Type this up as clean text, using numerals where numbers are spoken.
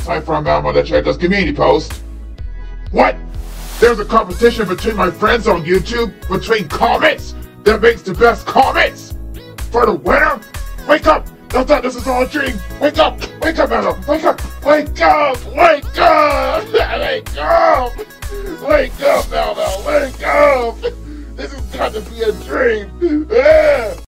time for a Mao Mao to check this community post. What? There's a competition between my friends on YouTube between comments that makes the best comments for the winner? Wake up! I thought this was all a dream! Wake up! Wake up, Mao Mao! Wake up! Wake up! Wake up! Wake up! Wake up, Mao Mao! Wake up! This has got to be a dream!